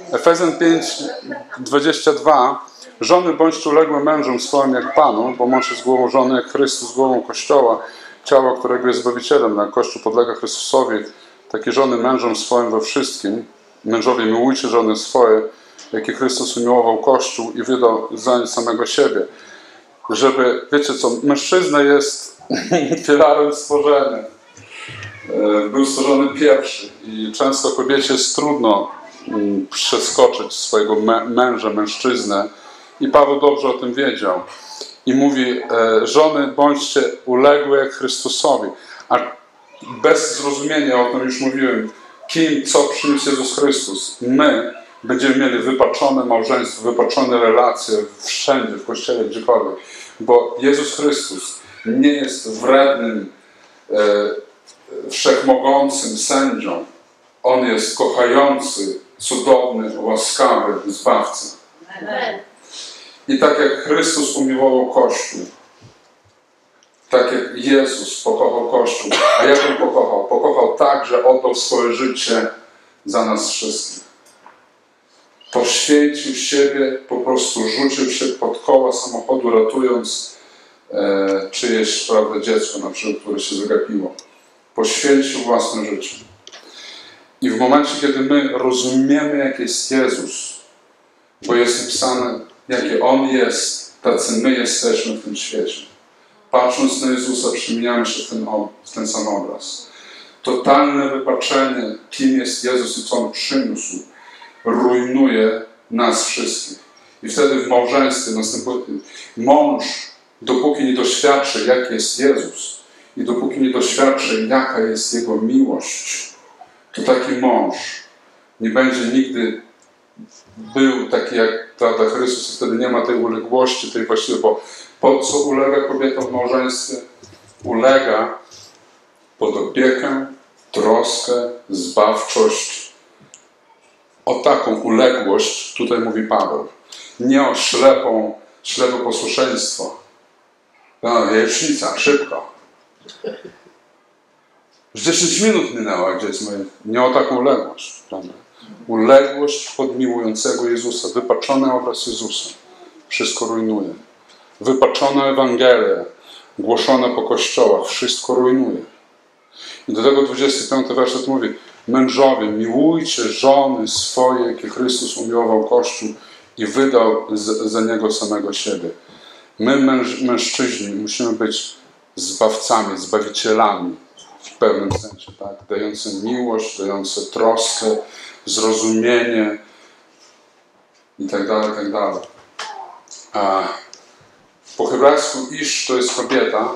Efezjan 5:22. Żony, bądźcie uległe mężom swoim jak Panu, bo mąż jest głową żony jak Chrystus głową Kościoła, ciała, którego jest Zbawicielem. Na Kościół podlega Chrystusowi. Takie żony mężom swoim we wszystkim. Mężowie, miłujcie żony swoje, jakie Chrystus umiłował Kościół i wydał za samego siebie. Żeby, wiecie co, mężczyzna jest filarem stworzenia. Był stworzony pierwszy i często kobiecie jest trudno przeskoczyć swojego mężczyznę i Paweł dobrze o tym wiedział. I mówi, żony, bądźcie uległe jak Chrystusowi. A bez zrozumienia, o tym już mówiłem, co przyniósł Jezus Chrystus. My będziemy mieli wypaczone małżeństwo, wypaczone relacje wszędzie, w Kościele, gdziekolwiek. Bo Jezus Chrystus nie jest wrednym, wszechmogącym sędzią. On jest kochający, cudowny, łaskawy Zbawca. Amen. I tak jak Chrystus umiłował Kościół, tak jak Jezus pokochał Kościół, a jak On pokochał? Pokochał tak, że oddał swoje życie za nas wszystkich. Poświęcił siebie, po prostu rzucił się pod koła samochodu, ratując czyjeś, prawda, dziecko, na przykład, które się zagapiło. Poświęcił własne życie. I w momencie, kiedy my rozumiemy, jak jest Jezus, bo jest napisane, jaki On jest, tacy my jesteśmy w tym świecie. Patrząc na Jezusa, przemieniamy się w ten sam obraz. Totalne wypaczenie, kim jest Jezus i co On przyniósł, rujnuje nas wszystkich. I wtedy w małżeństwie następuje mąż, dopóki nie doświadczy, jaki jest Jezus i dopóki nie doświadczy, jaka jest Jego miłość, to taki mąż nie będzie nigdy był taki jak, prawda, Chrystus. Wtedy nie ma tej uległości, tej właściwej, bo po co ulega kobieta w małżeństwie? Ulega pod opiekę, troskę, zbawczość. O taką uległość tutaj mówi Paweł. Nie o ślepe posłuszeństwo. No, jajecznica, szybko. Już 10 minut minęło, gdzie jest moje... Nie o taką uległość. Prawda? Uległość pod miłującego Jezusa. Wypaczony obraz Jezusa. Wszystko rujnuje. Wypaczona Ewangelia, głoszona po kościołach. Wszystko rujnuje. I do tego 25 werset mówi: mężowie, miłujcie żony swoje, jakie Chrystus umiłował Kościół i wydał za niego samego siebie. My, mężczyźni, musimy być zbawcami, zbawicielami w pewnym sensie, tak? Dający miłość, dający troskę, zrozumienie i tak dalej, i tak dalej. Po hebrajsku isz to jest kobieta,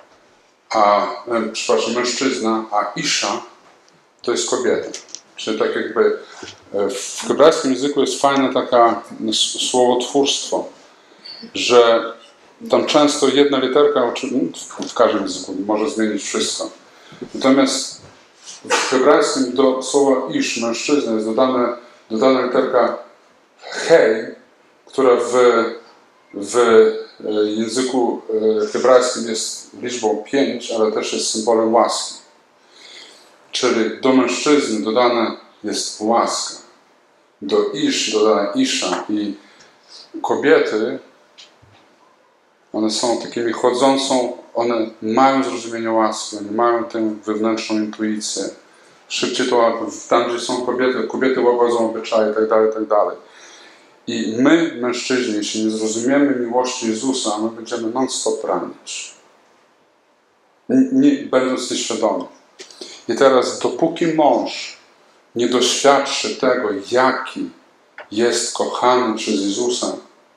mężczyzna, a isza to jest kobieta. Czyli tak jakby w hebrajskim języku jest fajne takie słowotwórstwo, że tam często jedna literka, w każdym języku może zmienić wszystko. Natomiast w hebrajskim do słowa isz, mężczyzna, jest dodana literka hej, która w języku hebrajskim jest liczbą 5, ale też jest symbolem łaski. Czyli do mężczyzny dodana jest łaska. Do isz dodana isza. I kobiety, one są takimi chodzącą, one mają zrozumienie łaski, one mają tę wewnętrzną intuicję. Szybciej to łapią. Tam, gdzie są kobiety łagodzą obyczaje itd., itd. I my, mężczyźni, jeśli nie zrozumiemy miłości Jezusa, my będziemy non-stop ranić. Nie będąc nieświadomi. I teraz, dopóki mąż nie doświadczy tego, jaki jest kochany przez Jezusa,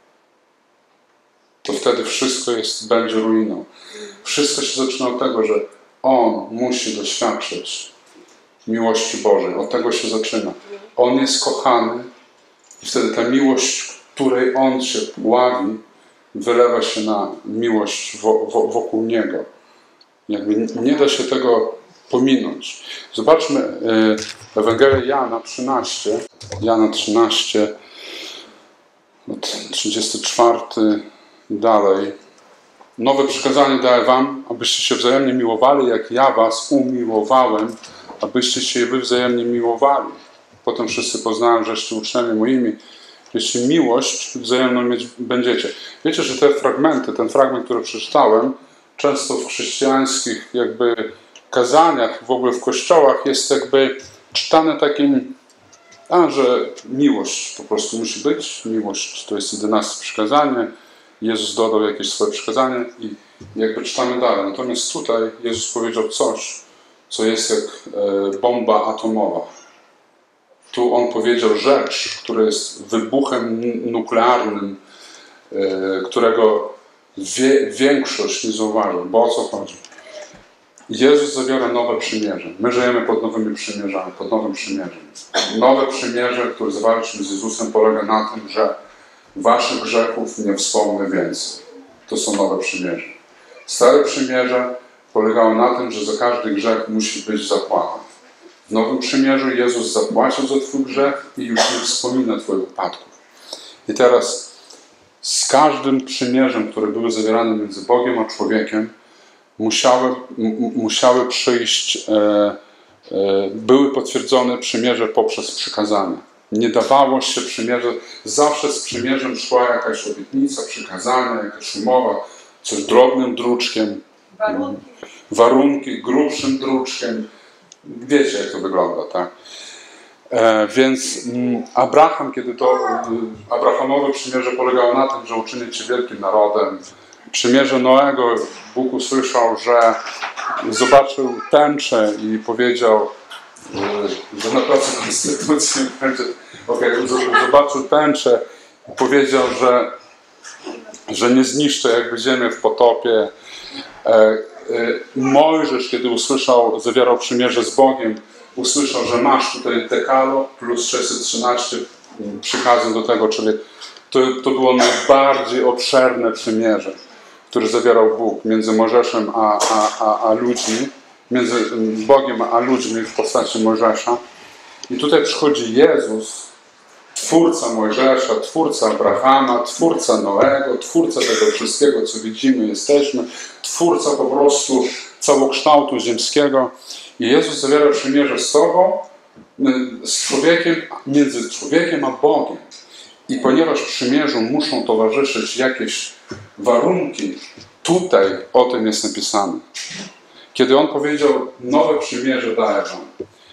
to wtedy wszystko będzie ruiną. Wszystko się zaczyna od tego, że on musi doświadczyć miłości Bożej. Od tego się zaczyna. On jest kochany i wtedy ta miłość, której on się pławi, wylewa się na miłość wokół niego. Jakby nie da się tego pominąć. Zobaczmy Ewangelię Jana 13. Jana 13, od 34 i dalej. Nowe przykazanie daję wam, abyście się wzajemnie miłowali, jak ja was umiłowałem, abyście się wy wzajemnie miłowali. potem wszyscy poznają, żeście uczniami moimi, jeśli miłość wzajemną mieć będziecie. Wiecie, że te fragmenty, ten fragment, który przeczytałem, często w chrześcijańskich jakby kazaniach, w ogóle w kościołach jest jakby czytane takim, że miłość po prostu musi być, miłość to jest 11 przykazanie, Jezus dodał jakieś swoje przykazanie i jakby czytamy dalej. Natomiast tutaj Jezus powiedział coś, co jest jak bomba atomowa. Tu On powiedział rzecz, która jest wybuchem nuklearnym, którego większość nie zauważy. Bo o co chodzi? Jezus zawiera nowe przymierze. My żyjemy pod nowymi przymierzami, pod nowym przymierzem. Nowe przymierze, które zawalczymy z Jezusem, polega na tym, że waszych grzechów nie wspomnę więcej. To są nowe przymierze. Stare przymierze polegało na tym, że za każdy grzech musi być zapłata. W nowym przymierzu Jezus zapłacił za twój grzech i już nie wspomina twoich upadków. I teraz z każdym przymierzem, które były zawierane między Bogiem a człowiekiem, musiały przyjść, były potwierdzone przymierze poprzez przykazania. Nie dawało się przymierze, zawsze z przymierzem szła jakaś obietnica, przykazanie, jakaś umowa, coś drobnym druczkiem, warunki grubszym druczkiem. Wiecie, jak to wygląda, tak? Więc Abraham, kiedy to Abrahamowe przymierze polegało na tym, że uczynię cię wielkim narodem. Przymierze Noego, Bóg usłyszał, że zobaczył tęczę i powiedział, że na placu Konstytucji zobaczył tęczę i powiedział, że nie zniszczę jakby ziemię w potopie. Mojżesz, kiedy zawierał przymierze z Bogiem, usłyszał, że masz tutaj dekalog plus 613 przykazań do tego, czyli to było najbardziej obszerne przymierze, które zawierał Bóg między Mojżeszem a ludźmi, między Bogiem a ludźmi w postaci Mojżesza. I tutaj przychodzi Jezus, twórca Mojżesza, twórca Abrahama, twórca Noego, twórca tego wszystkiego, co widzimy, jesteśmy, twórca po prostu całokształtu ziemskiego. I Jezus zawiera przymierze z tobą, z człowiekiem, między człowiekiem a Bogiem. I ponieważ przymierzu muszą towarzyszyć jakieś warunki, tutaj o tym jest napisane. Kiedy On powiedział, nowe przymierze daję wam,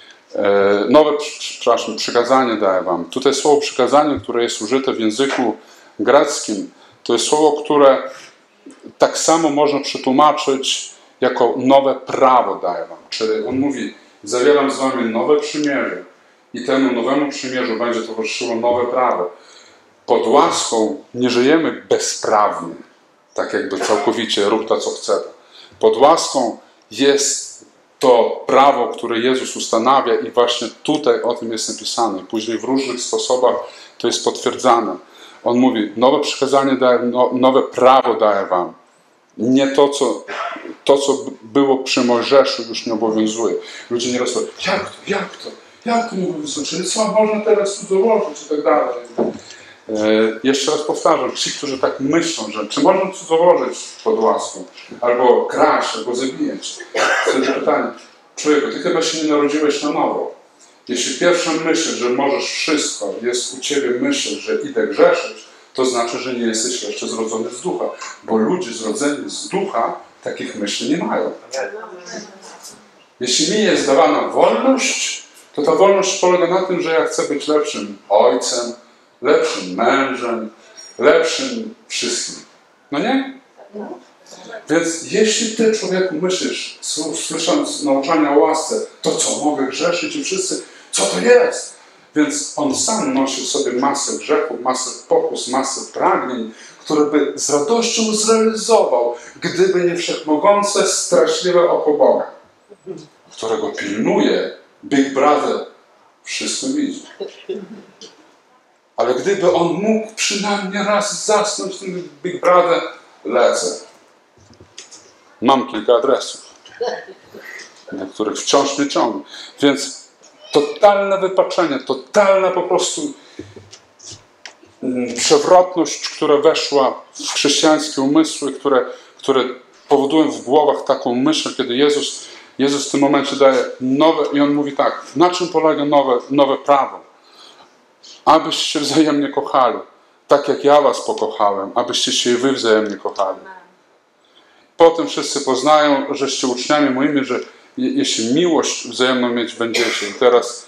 przykazanie daję wam. Tutaj słowo przykazanie, które jest użyte w języku greckim, to jest słowo, które tak samo można przetłumaczyć jako nowe prawo daję wam. Czyli On mówi, zawieram z wami nowe przymierze i temu nowemu przymierzu będzie towarzyszyło nowe prawo. Pod łaską nie żyjemy bezprawnie, tak jakby całkowicie rób to, co chce. Pod łaską jest to prawo, które Jezus ustanawia i właśnie tutaj o tym jest napisane. Później w różnych sposobach to jest potwierdzane. On mówi, nowe przykazanie daję, nowe prawo daję wam. Nie to, co było przy Mojżeszu, już nie obowiązuje. Ludzie nieraz mówią, jak to nie obowiązuje? Czyli co, można teraz tu dołożyć i tak dalej. Jeszcze raz powtarzam, ci, którzy tak myślą, że czy można cudzołożyć pod łaską, albo kraść, albo zabijać. Wtedy pytanie, człowieku, ty chyba się nie narodziłeś na nowo. Jeśli pierwsza myśl, że możesz wszystko, jest u ciebie myśl, że idę grzeszyć, to znaczy, że nie jesteś jeszcze zrodzony z ducha. Bo ludzie zrodzeni z ducha takich myśli nie mają. Jeśli mi jest dawana wolność, to ta wolność polega na tym, że ja chcę być lepszym ojcem, lepszym mężem, lepszym wszystkim. No nie? Więc jeśli ty, człowieku, myślisz, słysząc nauczania o łasce, to co, mogę grzeszyć i wszyscy, co to jest? Więc on sam nosi w sobie masę grzechów, masę pokus, masę pragnień, które by z radością zrealizował, gdyby nie wszechmogące, straszliwe oko Boga, którego pilnuje Big Brother, wszystko widzi. Ale gdyby on mógł przynajmniej raz zasnąć w tym Big Brother, lecę. Mam kilka adresów, do których wciąż mnie ciągną. Więc totalne wypaczenie, totalna po prostu przewrotność, która weszła w chrześcijańskie umysły, które powodują w głowach taką myśl, kiedy Jezus w tym momencie daje nowe, i on mówi tak, na czym polega nowe prawo? abyście się wzajemnie kochali. Tak jak ja was pokochałem, abyście się i wy wzajemnie kochali. Potem wszyscy poznają, żeście uczniami moimi, że jeśli miłość wzajemną mieć będziecie. I teraz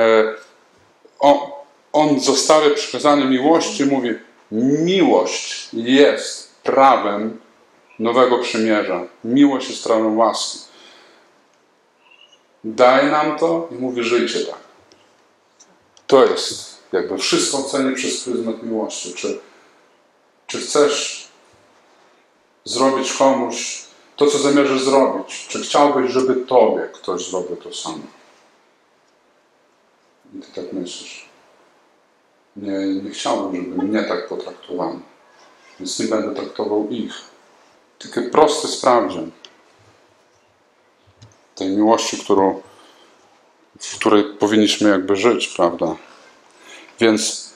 on zostawia przykazanie miłości, mówi, miłość jest prawem nowego przymierza. Miłość jest prawem łaski. Daje nam to i mówi, żyjcie tak. To jest jakby wszystko ocenię przez pryzmat miłości. Czy chcesz zrobić komuś to, co zamierzasz zrobić? Czy chciałbyś, żeby tobie ktoś zrobił to samo? I ty tak myślisz. Nie chciałbym, żeby mnie tak potraktowano. Więc nie będę traktował ich. Taki prosty sprawdzian tej miłości, w której powinniśmy jakby żyć, prawda? Więc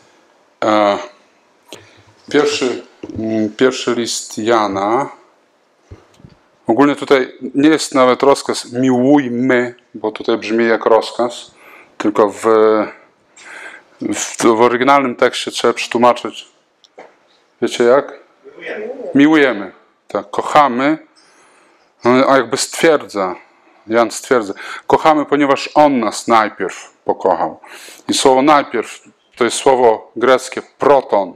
pierwszy list Jana, ogólnie tutaj nie jest nawet rozkaz miłujmy, bo tutaj brzmi jak rozkaz, tylko w oryginalnym tekście trzeba przetłumaczyć, wiecie jak? Miłujemy. Tak, kochamy, a jakby stwierdza, Jan stwierdza, kochamy, ponieważ On nas najpierw pokochał. I słowo najpierw to jest słowo greckie proton.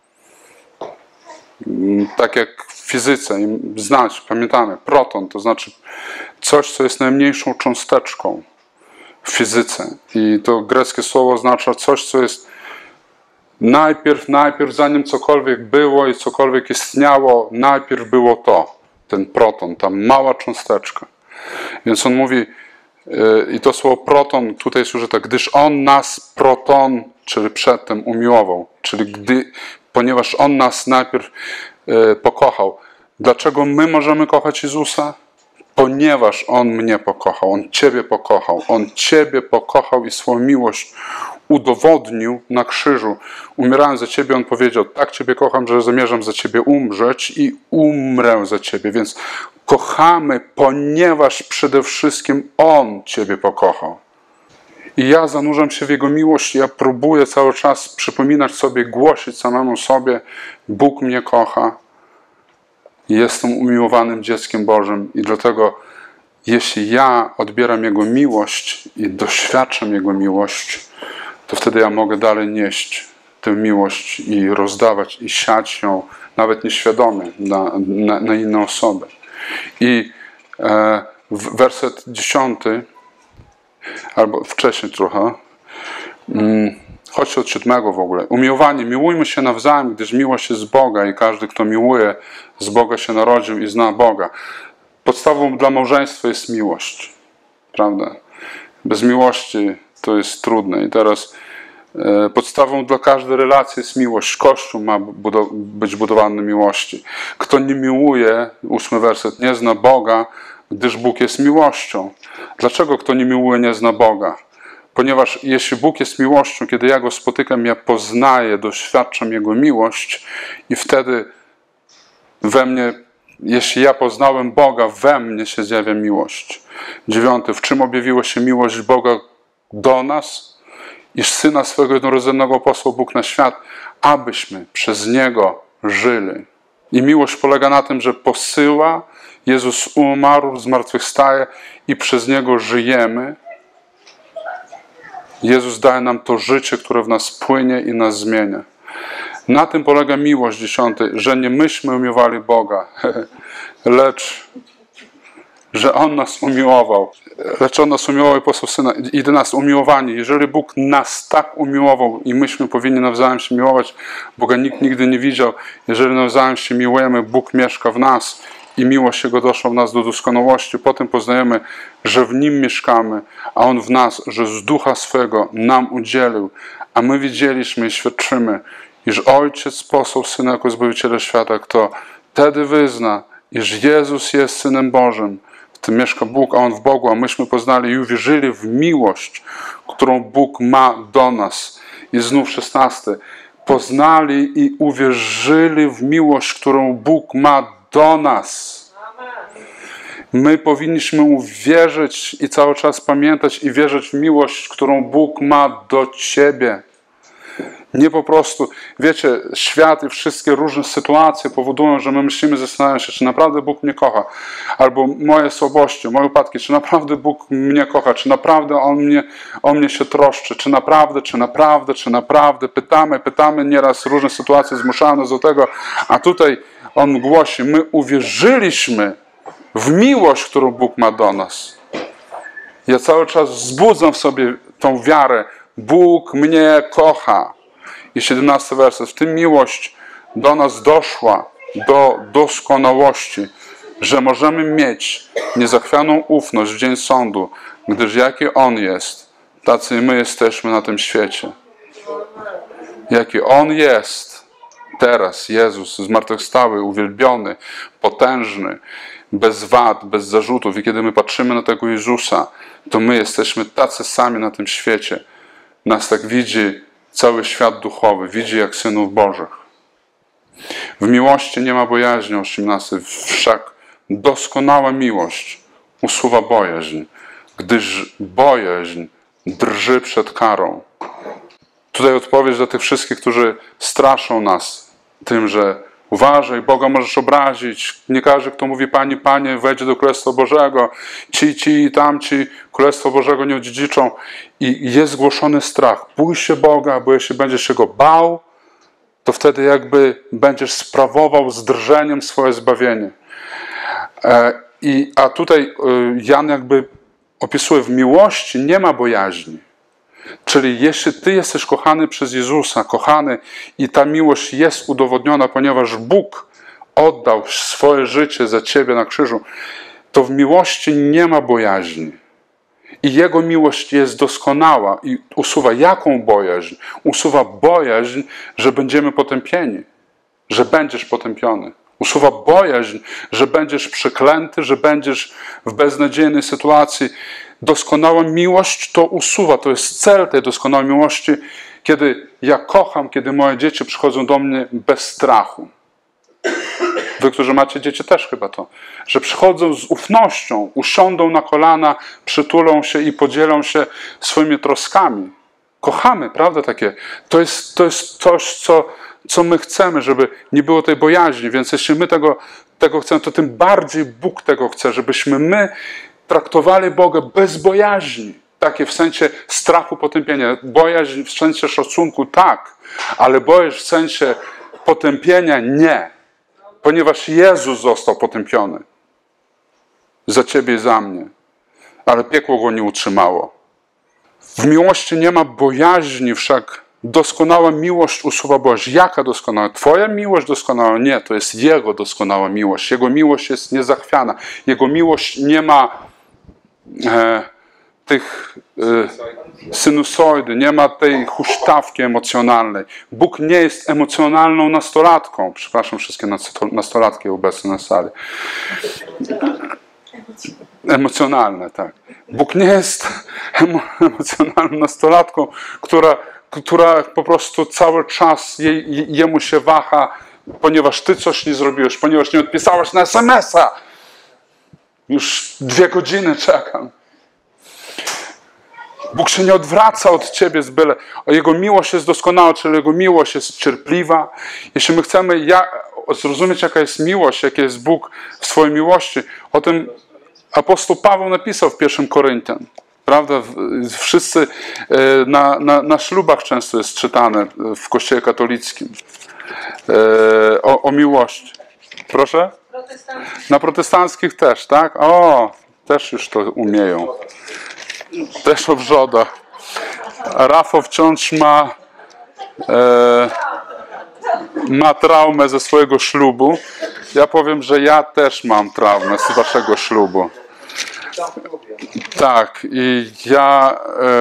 Tak jak w fizyce, pamiętamy, proton to znaczy coś, co jest najmniejszą cząsteczką w fizyce. I to greckie słowo oznacza coś, co jest najpierw, zanim cokolwiek było i cokolwiek istniało, najpierw było to, ten proton, ta mała cząsteczka. Więc on mówi, i to słowo proton tutaj jest użyte, gdyż on nas proton, czyli przedtem umiłował, czyli ponieważ on nas najpierw pokochał. Dlaczego my możemy kochać Jezusa? Ponieważ On mnie pokochał, On Ciebie pokochał. On Ciebie pokochał i swoją miłość udowodnił na krzyżu. Umierając za Ciebie, On powiedział, tak Ciebie kocham, że zamierzam za Ciebie umrzeć i umrę za Ciebie. Więc kochamy, ponieważ przede wszystkim On Ciebie pokochał. I ja zanurzam się w Jego miłość, ja próbuję cały czas przypominać sobie, głosić samemu sobie, Bóg mnie kocha. Jestem umiłowanym dzieckiem Bożym i dlatego jeśli ja odbieram Jego miłość i doświadczam Jego miłość, to wtedy ja mogę dalej nieść tę miłość i rozdawać i siać ją nawet nieświadomie na inne osoby. I werset 10, albo wcześniej trochę, chodźcie od 7 w ogóle. Umiłowani, miłujmy się nawzajem, gdyż miłość jest z Boga i każdy, kto miłuje, z Boga się narodził i zna Boga. Podstawą dla małżeństwa jest miłość. Prawda? Bez miłości to jest trudne. I teraz podstawą dla każdej relacji jest miłość. Kościół ma być budowany na miłości. Kto nie miłuje, 8 werset, nie zna Boga, gdyż Bóg jest miłością. Dlaczego kto nie miłuje, nie zna Boga? Ponieważ jeśli Bóg jest miłością, kiedy ja Go spotykam, ja poznaję, doświadczam Jego miłość i wtedy we mnie, jeśli ja poznałem Boga, we mnie się zjawia miłość. 9. W czym objawiła się miłość Boga do nas? Iż Syna swego jednorodzonego posłał Bóg na świat, abyśmy przez Niego żyli. I miłość polega na tym, że posyła, Jezus umarł, zmartwychwstaje i przez Niego żyjemy. Jezus daje nam to życie, które w nas płynie i nas zmienia. Na tym polega miłość 10, że nie myśmy umiłowali Boga, lecz że On nas umiłował. Lecz On nas umiłował i posłał Syna. 11. Umiłowani. Jeżeli Bóg nas tak umiłował i myśmy powinni nawzajem się miłować, Boga nikt nigdy nie widział. Jeżeli nawzajem się miłujemy, Bóg mieszka w nas i miłość Jego doszła w nas do doskonałości. Potem poznajemy, że w Nim mieszkamy, a On w nas, że z Ducha swego nam udzielił. A my widzieliśmy i świadczymy, iż Ojciec posłał Syna jako Zbawiciela świata, kto wtedy wyzna, iż Jezus jest Synem Bożym. W tym mieszka Bóg, a On w Bogu, a myśmy poznali i uwierzyli w miłość, którą Bóg ma do nas. I znów 16. Poznali i uwierzyli w miłość, którą Bóg ma do nas. My powinniśmy uwierzyć i cały czas pamiętać i wierzyć w miłość, którą Bóg ma do Ciebie. Nie po prostu, wiecie, świat i wszystkie różne sytuacje powodują, że my myślimy, zastanawiamy się, czy naprawdę Bóg mnie kocha. Albo moje słabości, moje upadki, czy naprawdę Bóg mnie kocha, czy naprawdę On mnie się troszczy, czy naprawdę. Pytamy, nieraz różne sytuacje zmuszają nas do tego, a tutaj On głosi, my uwierzyliśmy w miłość, którą Bóg ma do nas. Ja cały czas wzbudzam w sobie tą wiarę. Bóg mnie kocha. I 17 werset. W tym miłość do nas doszła do doskonałości, że możemy mieć niezachwianą ufność w dzień sądu, gdyż jaki On jest, tacy i my jesteśmy na tym świecie. Jaki On jest teraz, Jezus, zmartwychwstały, uwielbiony, potężny, bez wad, bez zarzutów. I kiedy my patrzymy na tego Jezusa, to my jesteśmy tacy sami na tym świecie. Nas tak widzi cały świat duchowy, widzi jak synów Bożych. W miłości nie ma bojaźni, 18. Wszak doskonała miłość usuwa bojaźń, gdyż bojaźń drży przed karą. Tutaj odpowiedź dla tych wszystkich, którzy straszą nas tym, że uważaj, Boga możesz obrazić. Nie każdy, kto mówi Panie, Panie, wejdzie do Królestwa Bożego. Ci i tamci Królestwo Bożego nie odziedziczą. I jest zgłoszony strach. Bój się Boga, bo jeśli będziesz się Go bał, to wtedy jakby będziesz sprawował z drżeniem swoje zbawienie. A tutaj Jan jakby opisuje, w miłości nie ma bojaźni. Czyli jeśli ty jesteś kochany przez Jezusa, kochany i ta miłość jest udowodniona, ponieważ Bóg oddał swoje życie za ciebie na krzyżu, to w miłości nie ma bojaźni. I Jego miłość jest doskonała i usuwa jaką bojaźń? Usuwa bojaźń, że będziemy potępieni, że będziesz potępiony. Usuwa bojaźń, że będziesz przeklęty, że będziesz w beznadziejnej sytuacji. Doskonała miłość to usuwa, to jest cel tej doskonałej miłości, kiedy ja kocham, kiedy moje dzieci przychodzą do mnie bez strachu. Wy, którzy macie dzieci, też chyba to, że przychodzą z ufnością, usiądą na kolana, przytulą się i podzielą się swoimi troskami. Kochamy, prawda, takie? To jest coś, co my chcemy, żeby nie było tej bojaźni, więc jeśli my tego chcemy, to tym bardziej Bóg tego chce, żebyśmy my traktowali Boga bez bojaźni. Takie w sensie strachu, potępienia. Bojaźń w sensie szacunku, tak, ale bojaźń w sensie potępienia nie. Ponieważ Jezus został potępiony za ciebie i za mnie. Ale piekło go nie utrzymało. W miłości nie ma bojaźni, wszak doskonała miłość usuwa bojaźń. Jaka doskonała? Twoja miłość doskonała? Nie, to jest Jego doskonała miłość. Jego miłość jest niezachwiana. Jego miłość nie ma tych sinusoidy, nie ma tej huśtawki emocjonalnej. Bóg nie jest emocjonalną nastolatką. Przepraszam wszystkie nastolatki obecne na sali. Emocjonalne, tak. Bóg nie jest emocjonalną nastolatką, która po prostu cały czas jemu się waha, ponieważ ty coś nie zrobiłeś, ponieważ nie odpisałeś na SMS-a. Już 2 godziny czekam. Bóg się nie odwraca od ciebie z byle. Jego miłość jest doskonała, czyli Jego miłość jest cierpliwa. Jeśli my chcemy zrozumieć, jaka jest miłość, jaki jest Bóg w swojej miłości, o tym apostoł Paweł napisał w 1 Koryntian. Prawda? Wszyscy na ślubach często jest czytane w Kościele katolickim o miłości. Proszę? Na protestanckich też, tak? O, też już to umieją. Też o wrzodach. A Rafał wciąż ma traumę ze swojego ślubu. Ja powiem, że ja też mam traumę z waszego ślubu. Tak, i ja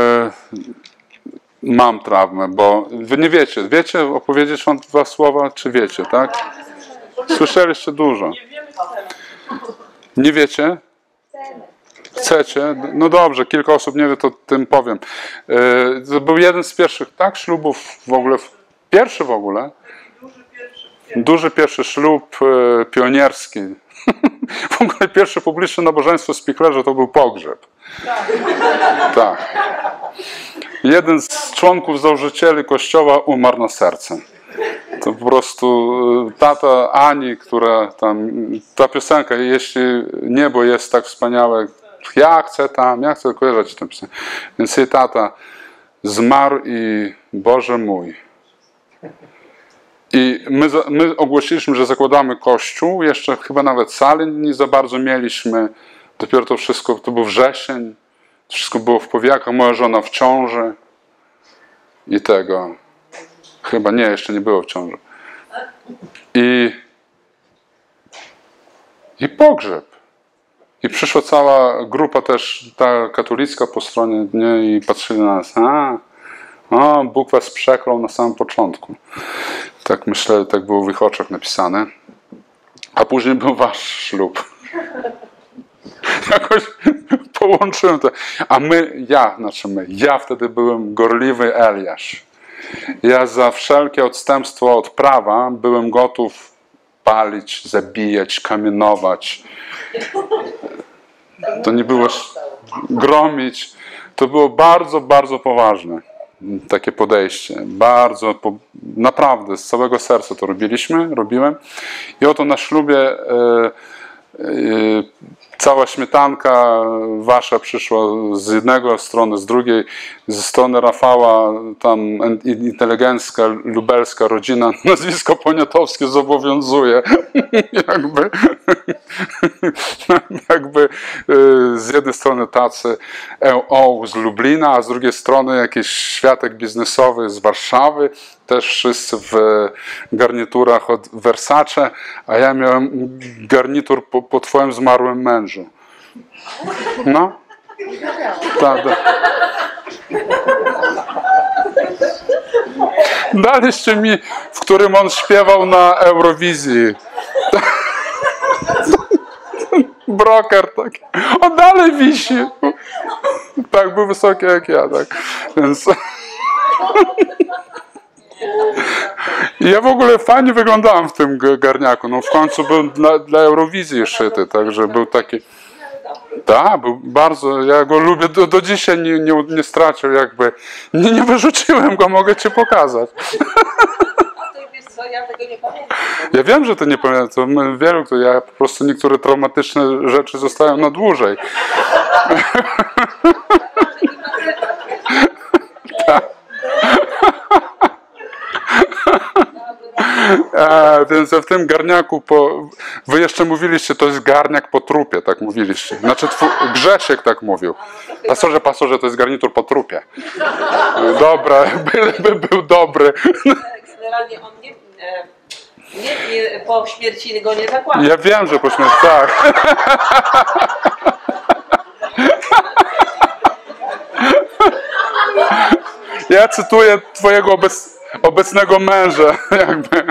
mam traumę, bo wy nie wiecie. Wiecie opowiedzieć wam 2 słowa, czy wiecie, tak? Słyszeliście dużo. Nie wiecie? Chcecie? No dobrze, kilka osób nie wie, to tym powiem. To był jeden z pierwszych, tak? Ślubów w ogóle. Pierwszy w ogóle. Duży pierwszy ślub pionierski. W ogóle pierwsze publiczne nabożeństwo w Spichlerze to był pogrzeb. Tak. jeden z członków założycieli kościoła umarł na serce. To po prostu tata Ani, która tam, ta piosenka, jeśli niebo jest tak wspaniałe, ja chcę kojarzyć tę piosenkę. Więc jej tata zmarł i Boże mój. I my ogłosiliśmy, że zakładamy kościół, jeszcze chyba nawet sali nie za bardzo mieliśmy, dopiero to wszystko, to był wrzesień, wszystko było w powijakach, moja żona w ciąży i tego. Chyba nie, jeszcze nie było w ciąży. I pogrzeb. I przyszła cała grupa też, ta katolicka po stronie, nie, i patrzyli na nas. Bóg was przeklął na samym początku. Tak myślę, tak było w ich oczach napisane. A później był wasz ślub. Jakoś połączyłem to. A ja wtedy byłem gorliwy Eliasz. Ja za wszelkie odstępstwo od prawa byłem gotów palić, zabijać, kamienować. To nie było gromić. To było bardzo, bardzo poważne. Takie podejście. Bardzo, naprawdę z całego serca to robiłem. I oto na ślubie cała śmietanka wasza przyszła z jednego strony, z drugiej, ze strony Rafała, tam inteligencka, lubelska rodzina, nazwisko poniatowskie zobowiązuje. jakby z jednej strony tacy z Lublina, a z drugiej strony jakiś światek biznesowy z Warszawy, też wszyscy w garniturach od Versace, a ja miałem garnitur po twoim zmarłym mężu. No. Tak. Daliście mi, w którym on śpiewał na Eurowizji. Broker taki. On dalej wisi. Tak, był wysoki jak ja, tak. Więc... I ja w ogóle fajnie wyglądałem w tym garniaku. No w końcu był dla Eurowizji szyty, także był taki... Tak, był bardzo, ja go lubię, do dzisiaj nie stracił jakby. Nie wyrzuciłem go, mogę ci pokazać. Ja tego nie pamiętam. Ja wiem, że to nie pamiętam. Wielu, ja po prostu niektóre traumatyczne rzeczy zostają na dłużej. Tak. Więc w tym garniaku, wy jeszcze mówiliście, to jest garniak po trupie, tak mówiliście. Znaczy Grzesiek tak mówił. Pasorze, to jest garnitur po trupie. Dobra, byleby był dobry. Generalnie on nie, po śmierci go nie zakłada. Ja wiem, że po śmierci, tak. Ja cytuję twojego obecnego męża, jakby.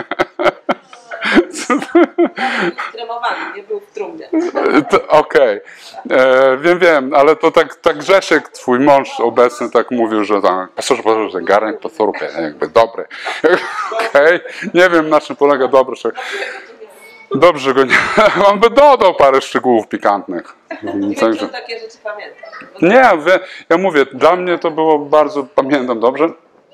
Kremowany, nie był w trumnie. Okej. Wiem, ale to tak Grzesiek, twój mąż obecny, tak mówił, że tak, pasorze, garnek po trupie, jakby dobry. Okej. Nie wiem, na czym polega dobry. Dobrze go nie... On by dodał parę szczegółów pikantnych. Także... takie rzeczy pamiętam. Nie, ja mówię, dla mnie to było bardzo, pamiętam dobrze.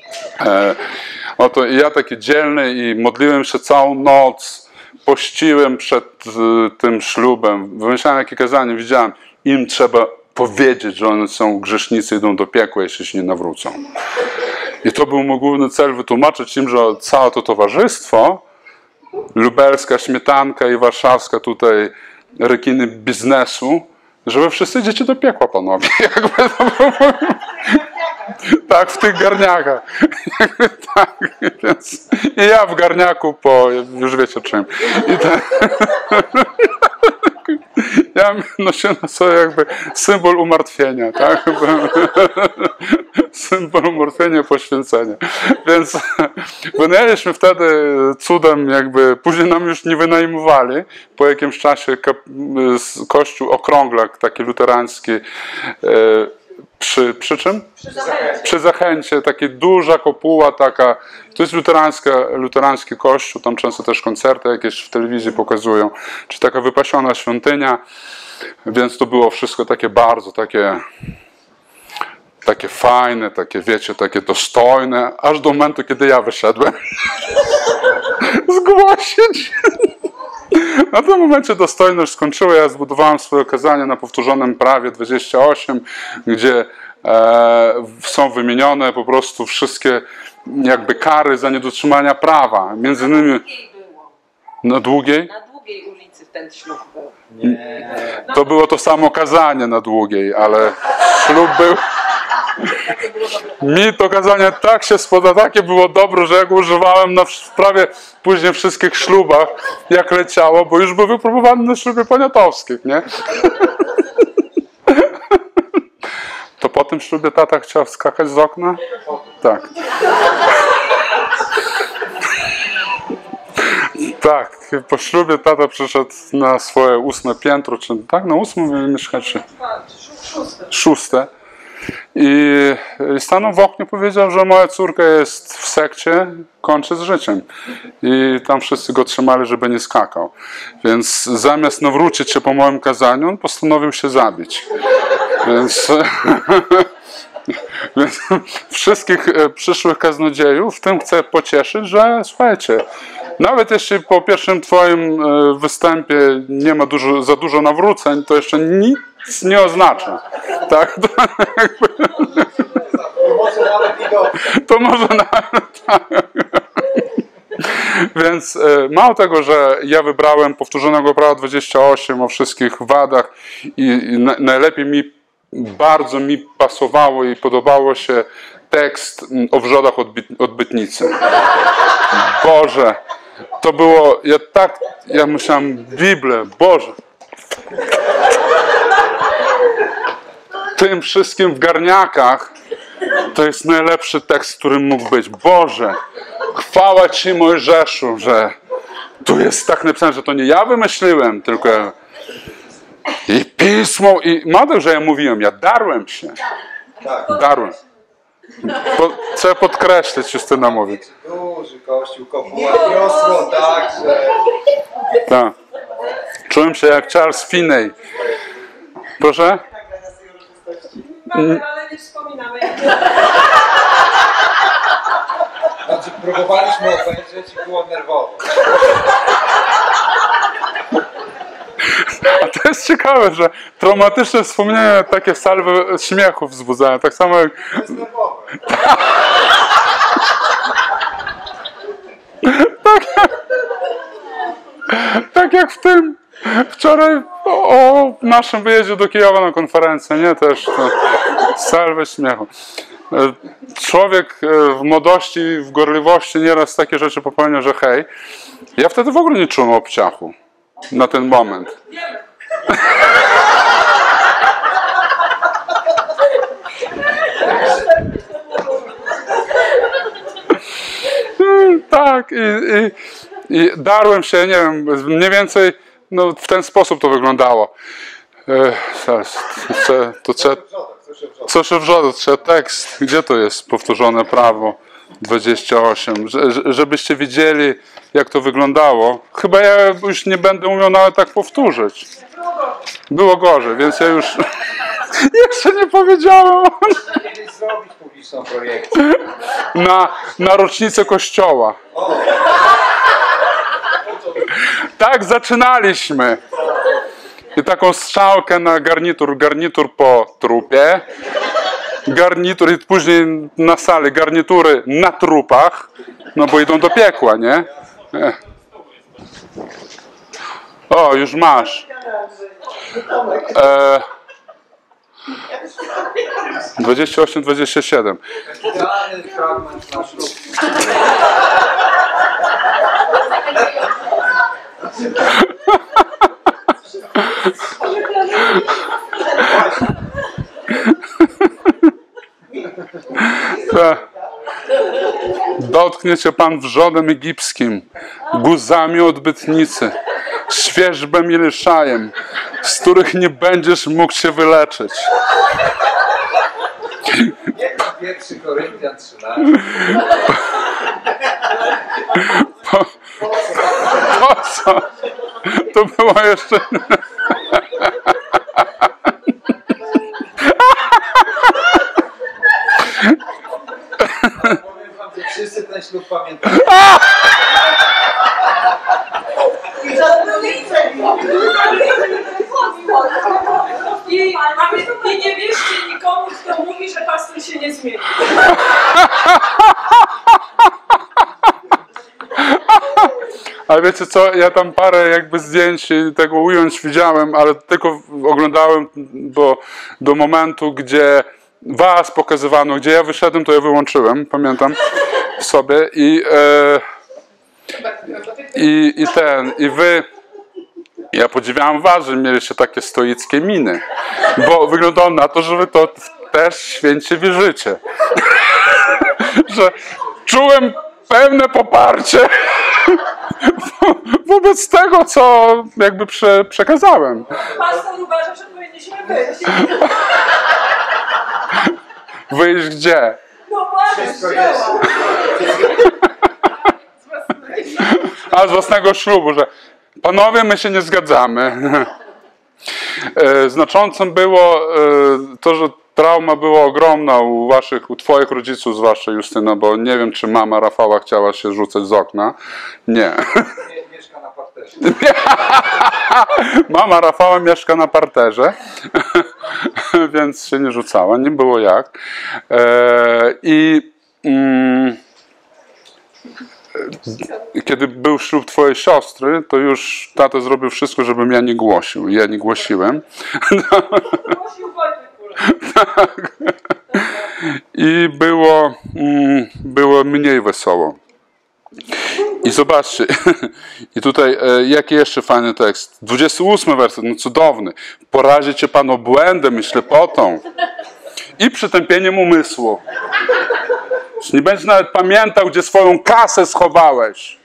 Oto ja taki dzielny i modliłem się całą noc, pościłem przed tym ślubem, wymyślałem jakie kazanie, widziałem, im trzeba powiedzieć, że one są grzesznicy, idą do piekła, jeśli się nie nawrócą. I to był mój główny cel, wytłumaczyć im, że całe to towarzystwo, lubelska śmietanka i warszawska tutaj rekiny biznesu, że wy wszyscy idziecie do piekła, panowie. Jakby to było... Tak, w tych garniakach. Tak, więc... I ja w garniaku już wiecie czym. Ja nosiłem na sobie jakby symbol umartwienia, tak? Symbol umartwienia, poświęcenia. Więc wynajęliśmy wtedy cudem jakby, później nam już nie wynajmowali, po jakimś czasie kościół Okrąglak, taki luterański, przy czym? Przy Zachęcie, taka duża kopuła taka, to jest luterański kościół, tam często też koncerty jakieś w telewizji pokazują, czy taka wypasiona świątynia, więc to było wszystko takie bardzo, takie takie fajne, takie wiecie, takie dostojne, aż do momentu, kiedy ja wyszedłem zgłosić. Na tym momencie dostojność skończyła, ja zbudowałem swoje kazanie na powtórzonym prawie 28, gdzie są wymienione po prostu wszystkie jakby kary za niedotrzymania prawa. Między innymi na Długiej? Na Długiej ulicy ten ślub był. Nie. To było to samo kazanie na Długiej, ale ślub był... Mi to kazanie tak się spodobało, takie było dobre, że ja go używałem na prawie później wszystkich ślubach, jak leciało, bo już był wypróbowany na ślubie poniatowskich, nie? To po tym ślubie tata chciał skakać z okna? Tak. Tak, po ślubie tata przyszedł na swoje 8. piętro, czy tak, na 8 mieszkacie? 6. I stanął w oknie, powiedział, że moja córka jest w sekcie, kończy z życiem. I tam wszyscy go trzymali, żeby nie skakał. Więc zamiast nawrócić się po moim kazaniu, on postanowił się zabić. Więc wszystkich przyszłych kaznodziejów w tym chcę pocieszyć, że słuchajcie, nawet jeśli po pierwszym twoim występie nie ma za dużo nawróceń, to jeszcze nic nie oznacza. Tak? To może nawet tak. Więc mało tego, że ja wybrałem powtórzonego prawa 28 o wszystkich wadach i najlepiej bardzo mi pasowało i podobało się tekst o wrzodach odbytnicy. Boże, to było, ja myślałem, Biblię, Boże. Tym wszystkim w garniakach to jest najlepszy tekst, który mógł być. Boże, chwała Ci, Mojżeszu, że tu jest tak napisane, że to nie ja wymyśliłem, tylko i pismo, i mało, że ja mówiłem, ja darłem się. Darłem. Chcę podkreślić, Justyna mówi. Duży kościół, kopuła niosło tak, że... Tak. Czułem się jak Charles Finney. Proszę? Ale nie wspominamy. Znaczy, próbowaliśmy obejrzeć i było nerwowo. A to jest ciekawe, że traumatyczne wspomnienia takie salwy śmiechu wzbudzają. Tak samo jak... To jest nerwowe. Tak jak w tym wczoraj o naszym wyjeździe do Kijowa na konferencję, nie? Też to salwy śmiechu. Człowiek w młodości, w gorliwości nieraz takie rzeczy popełnia, że hej, ja wtedy w ogóle nie czułem obciachu na ten moment. Tak, i darłem się, nie wiem, mniej więcej no, w ten sposób to wyglądało. Co się wrzoda? Trzeba tekst. Gdzie to jest powtórzone prawo 28? Żebyście widzieli, jak to wyglądało. Chyba ja już nie będę umiał nawet tak powtórzyć. Było gorzej, więc ja już jeszcze nie powiedziałem. Kiedyś zrobić publiczną projekcję. Na rocznicę kościoła. Tak zaczynaliśmy. I taką strzałkę na garnitur po trupie. Garnitur i później na sali garnitury na trupach. No bo idą do piekła, nie? O, już masz. 28-27. Idealny fragment na ślub. Dotknie cię Pan wrzodem egipskim, guzami odbytnicy, świerzbem i lyszajem, z których nie będziesz mógł się wyleczyć. 1 Koryntian 13. Po co? To było jeszcze... Powiem wam, że wszyscy ten ślub pamiętają. I nie wierzcie nikomu, kto mówi, że pastor się nie zmieni. Ale wiecie co, ja tam parę jakby zdjęć tego ująć widziałem, ale tylko oglądałem do momentu, gdzie was pokazywano, gdzie ja wyszedłem, to ja wyłączyłem, pamiętam sobie i wy, ja podziwiałem was, że mieliście takie stoickie miny, bo wyglądało na to, że wy to też święcie wierzycie, że czułem pewne poparcie wobec tego, co jakby przekazałem. Pastor uważa, że powinniśmy wyjść. Wyjść gdzie? No właśnie, A z własnego ślubu, że panowie, my się nie zgadzamy. Znaczącym było to, że trauma była ogromna u twoich rodziców, zwłaszcza Justyna, bo nie wiem, czy mama Rafała chciała się rzucać z okna. Nie. Mieszka na parterze. Mama Rafała mieszka na parterze, więc się nie rzucała, nie było jak. Kiedy był ślub twojej siostry, to już tata zrobił wszystko, żebym ja nie głosił. Ja nie głosiłem. Tak. I było mniej wesoło. I zobaczcie, i tutaj jaki jeszcze fajny tekst. 28 werset, no cudowny. Porazi cię Pan obłędem i ślepotą i przytępieniem umysłu. Nie będziesz nawet pamiętał, gdzie swoją kasę schowałeś.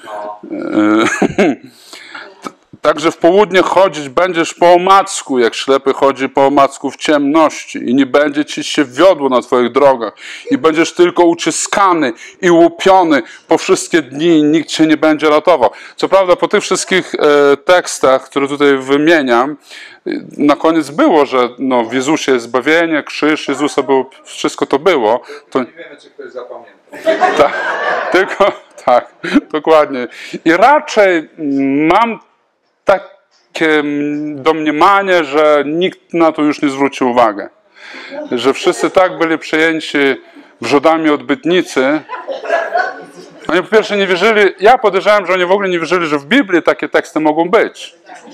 Także w południe chodzić będziesz po omacku, jak ślepy chodzi po omacku w ciemności i nie będzie ci się wiodło na twoich drogach i będziesz tylko uciskany i łupiony po wszystkie dni i nikt cię nie będzie ratował. Co prawda po tych wszystkich tekstach, które tutaj wymieniam, na koniec było, że no, w Jezusie jest zbawienie, krzyż Jezusa, było, wszystko to było. To... Nie wiemy, czy ktoś zapamięta. Tak, tylko tak, dokładnie. I raczej mam takie domniemanie, że nikt na to już nie zwrócił uwagi. Że wszyscy tak byli przejęci wrzodami odbytnicy. Oni po pierwsze nie wierzyli, ja podejrzewam, że oni w ogóle nie wierzyli, że w Biblii takie teksty mogą być.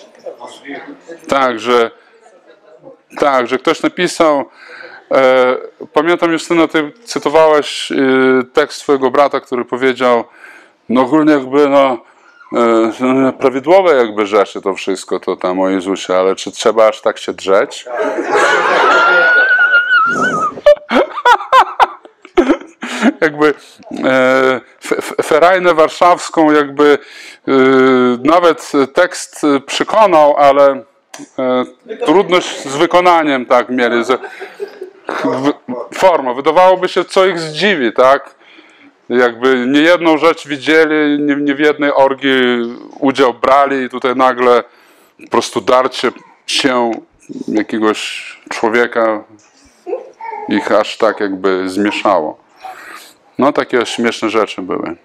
Tak, że ktoś napisał, pamiętam Justyna, ty cytowałeś tekst swojego brata, który powiedział, no ogólnie jakby prawidłowe jakby rzeczy to wszystko, to tam o Jezusie, ale czy trzeba aż tak się drzeć? Jakby Ferajnę Warszawską jakby nawet tekst przekonał, ale trudność z wykonaniem tak mieli. Forma. Wydawałoby się, co ich zdziwi, tak? Jakby nie jedną rzecz widzieli, nie w jednej orgii udział brali i tutaj nagle po prostu darcie się jakiegoś człowieka ich aż tak jakby zmieszało. No takie śmieszne rzeczy były.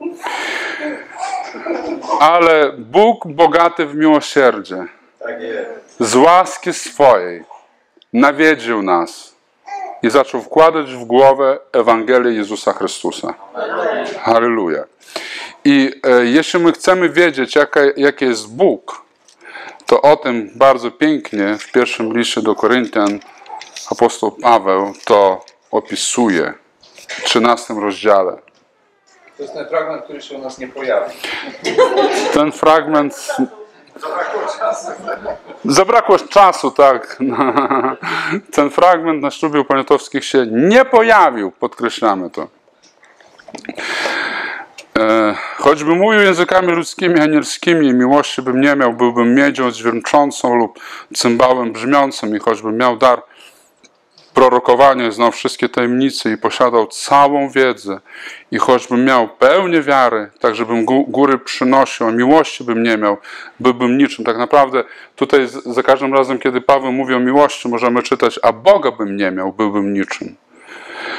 Ale Bóg bogaty w miłosierdzie, z łaski swojej nawiedził nas i zaczął wkładać w głowę Ewangelię Jezusa Chrystusa. Halleluja. I jeśli my chcemy wiedzieć, jaki jest Bóg, to o tym bardzo pięknie w pierwszym liście do Koryntian apostoł Paweł to opisuje w 13 rozdziale. To jest ten fragment, który się u nas nie pojawi. Ten fragment... Zabrakło czasu, tak. Ten fragment na ślubie u Poniatowskich się nie pojawił, podkreślamy to. Choćbym mówił językami ludzkimi, anielskimi, miłości bym nie miał, byłbym miedzią dźwięczącą lub cymbałem brzmiącym i choćbym miał dar prorokowania, znał wszystkie tajemnice i posiadał całą wiedzę i choćbym miał pełnię wiary, tak żebym góry przynosił, a miłości bym nie miał, byłbym niczym. Tak naprawdę tutaj za każdym razem, kiedy Paweł mówi o miłości, możemy czytać, a Boga bym nie miał, byłbym niczym.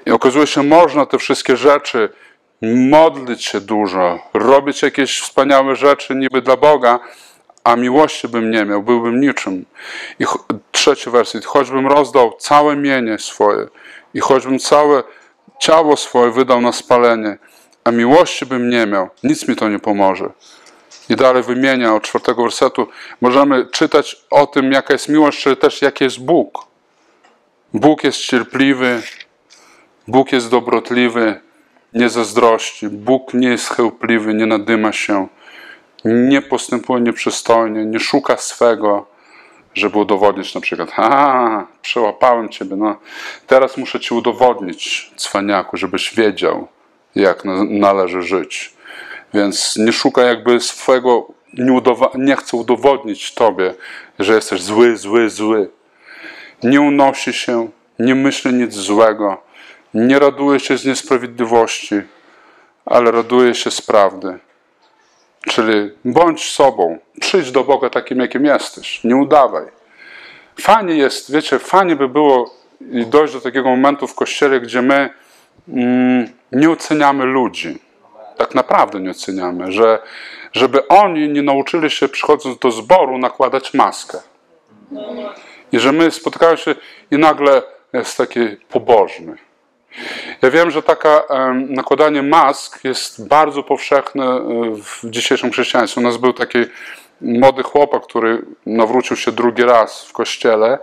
I okazuje się, można te wszystkie rzeczy, modlić się dużo, robić jakieś wspaniałe rzeczy niby dla Boga, a miłości bym nie miał, byłbym niczym. I trzeci werset, choćbym rozdał całe mienie swoje i choćbym całe ciało swoje wydał na spalenie, a miłości bym nie miał, nic mi to nie pomoże. I dalej wymienia od 4 wersetu, możemy czytać o tym, jaka jest miłość, czy też jaki jest Bóg. Bóg jest cierpliwy, Bóg jest dobrotliwy, nie zazdrości. Bóg nie jest chełpliwy, nie nadyma się, nie postępuje nieprzystojnie, nie szuka swego, żeby udowodnić na przykład, przełapałem ciebie, no teraz muszę ci udowodnić, cwaniaku, żebyś wiedział, jak należy żyć. Więc nie szuka jakby swego, nie chce udowodnić tobie, że jesteś zły, zły, zły. Nie unosi się, nie myśli nic złego, nie raduje się z niesprawiedliwości, ale raduje się z prawdy. Czyli bądź sobą, przyjdź do Boga takim, jakim jesteś, nie udawaj. Fajnie jest, wiecie, fajnie by było dojść do takiego momentu w Kościele, gdzie my nie oceniamy ludzi. Tak naprawdę nie oceniamy, żeby oni nie nauczyli się, przychodząc do zboru, nakładać maskę. I że my spotykamy się i nagle jest taki pobożny. Ja wiem, że taka nakładanie mask jest bardzo powszechne w dzisiejszym chrześcijaństwie. U nas był taki młody chłopak, który nawrócił się drugi raz w kościele.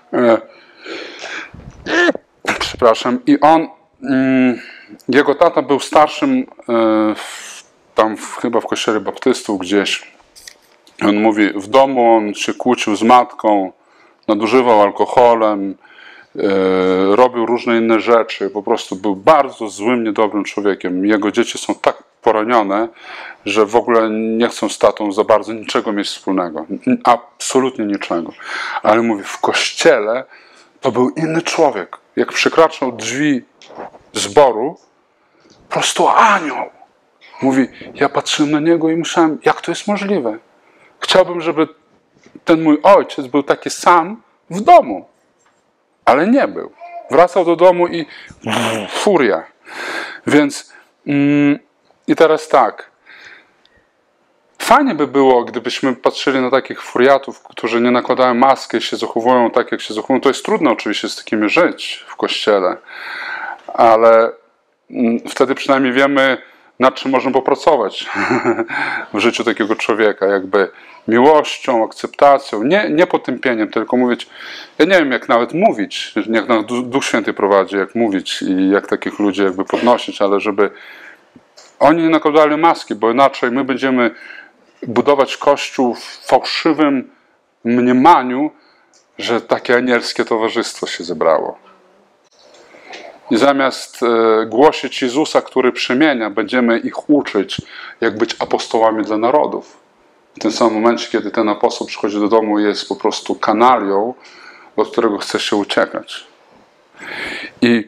Przepraszam. I on, jego tata był starszym tam chyba w kościele baptystów gdzieś. On mówi, w domu on się kłócił z matką, nadużywał alkoholem, robił różne inne rzeczy, po prostu był bardzo złym, niedobrym człowiekiem. Jego dzieci są tak poranione, że w ogóle nie chcą z tatą za bardzo niczego mieć wspólnego. Absolutnie niczego. Ale mówi, w kościele to był inny człowiek. Jak przekraczał drzwi zboru, po prostu anioł. Mówi, ja patrzyłem na niego i myślałem, jak to jest możliwe? Chciałbym, żeby ten mój ojciec był taki sam w domu. Ale nie był. Wracał do domu i furia. Więc i teraz tak. Fajnie by było, gdybyśmy patrzyli na takich furiatów, którzy nie nakładają maski, się zachowują tak, jak się zachowują. To jest trudno oczywiście z takimi żyć w Kościele. Ale wtedy przynajmniej wiemy, nad czym możemy popracować w życiu takiego człowieka. Jakby miłością, akceptacją, nie potępieniem, tylko mówić, ja nie wiem jak nawet mówić, jak nam Duch Święty prowadzi, jak mówić i jak takich ludzi jakby podnosić, ale żeby oni nie nakładali maski, bo inaczej my będziemy budować Kościół w fałszywym mniemaniu, że takie anielskie towarzystwo się zebrało. I zamiast głosić Jezusa, który przemienia, będziemy ich uczyć, jak być apostołami dla narodów. W tym samym momencie, kiedy ten apostoł przychodzi do domu, jest po prostu kanalią, od którego chce się uciekać. I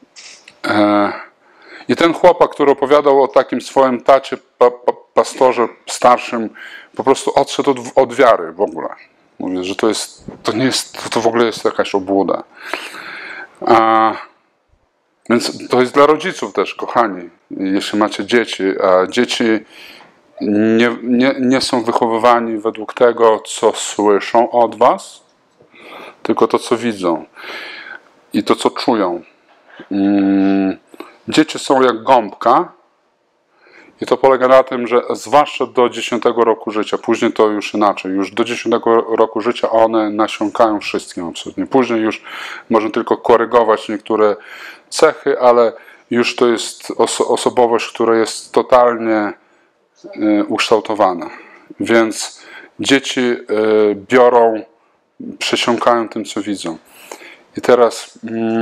ten chłopak, który opowiadał o takim swoim tacie, pastorze starszym, po prostu odszedł od wiary w ogóle. Mówię, że to w ogóle jest jakaś obłuda. Więc to jest dla rodziców też, kochani, jeśli macie dzieci, a dzieci nie są wychowywani według tego, co słyszą od was, tylko to, co widzą i to, co czują. Dzieci są jak gąbka i to polega na tym, że zwłaszcza do 10 roku życia, później to już inaczej, już do 10 roku życia one nasiąkają wszystkim absolutnie. Później już można tylko korygować niektóre cechy, ale już to jest osobowość, która jest totalnie ukształtowana. Więc dzieci przesiąkają tym, co widzą. I teraz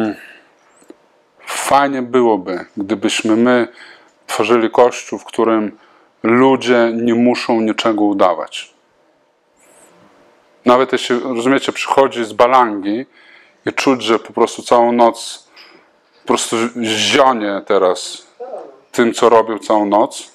fajnie byłoby, gdybyśmy my tworzyli Kościół, w którym ludzie nie muszą niczego udawać. Nawet jeśli, rozumiecie, przychodzi z balangi i czuć, że po prostu całą noc po prostu zionie teraz tym, co robił całą noc.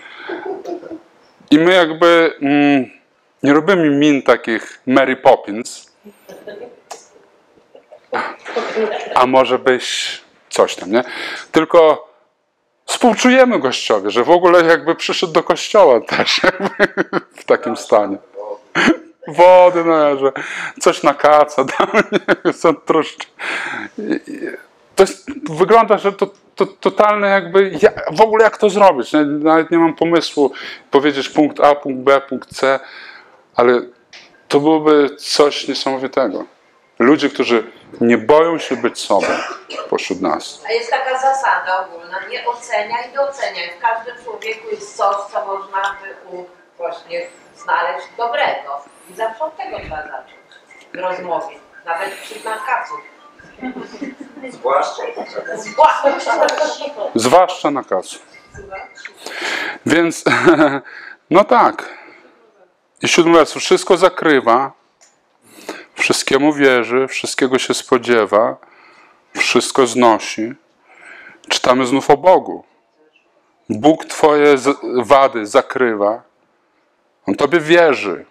I my jakby nie robimy min takich Mary Poppins. A może byś coś tam, nie? Tylko współczujemy gościowi, że w ogóle jakby przyszedł do kościoła też w takim stanie. Wody, no, że coś na kaca, są troszkę. To wygląda, że to totalne jakby, w ogóle jak to zrobić, nawet nie mam pomysłu powiedzieć punkt A, punkt B, punkt C, ale to byłoby coś niesamowitego. Ludzie, którzy nie boją się być sobą pośród nas. A jest taka zasada ogólna, nie oceniaj, doceniaj. W każdym człowieku jest coś, co można by właśnie znaleźć dobrego. I zawsze od tego trzeba zacząć w rozmowie, nawet wśród nakazów. Zwłaszcza nakazu. Więc, no tak. I 7 wers. Wszystko zakrywa, wszystkiemu wierzy, wszystkiego się spodziewa, wszystko znosi. Czytamy znów o Bogu. Bóg twoje wady zakrywa. On tobie wierzy.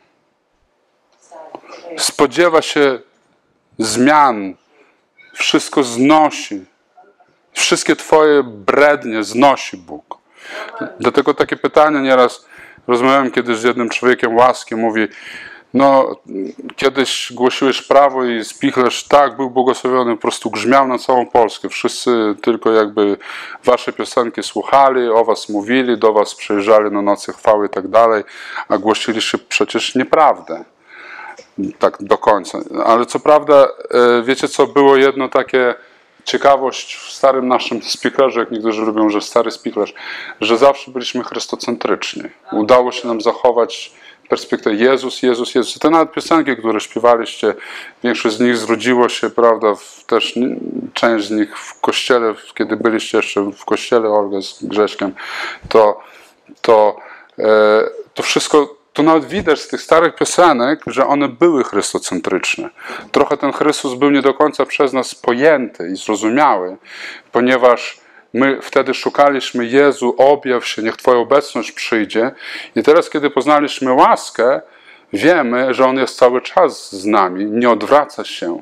Spodziewa się zmian. Wszystko znosi. Wszystkie twoje brednie znosi Bóg. Dlatego takie pytanie nieraz rozmawiałem kiedyś z jednym człowiekiem łaski, mówi, no kiedyś głosiłeś prawo i spichlerz tak był błogosławiony, po prostu grzmiał na całą Polskę. Wszyscy tylko jakby wasze piosenki słuchali, o was mówili, do was przyjeżdżali na nocy chwały i tak dalej, a głosiliście przecież nieprawdę. Tak do końca. Ale co prawda, wiecie co, było jedno takie ciekawość w starym naszym spichlerze, jak niektórzy lubią, że stary spichlerz, że zawsze byliśmy chrystocentryczni. Udało się nam zachować perspektywę Jezus, Jezus, Jezus. I te nawet piosenki, które śpiewaliście, większość z nich zrodziło się, prawda, też część z nich w kościele, kiedy byliście jeszcze w kościele, Olga z Grześkiem, to wszystko, to nawet widać z tych starych piosenek, że one były chrystocentryczne. Trochę ten Chrystus był nie do końca przez nas pojęty i zrozumiały, ponieważ my wtedy szukaliśmy Jezu, objaw się, niech Twoja obecność przyjdzie. I teraz, kiedy poznaliśmy łaskę, wiemy, że On jest cały czas z nami, nie odwraca się,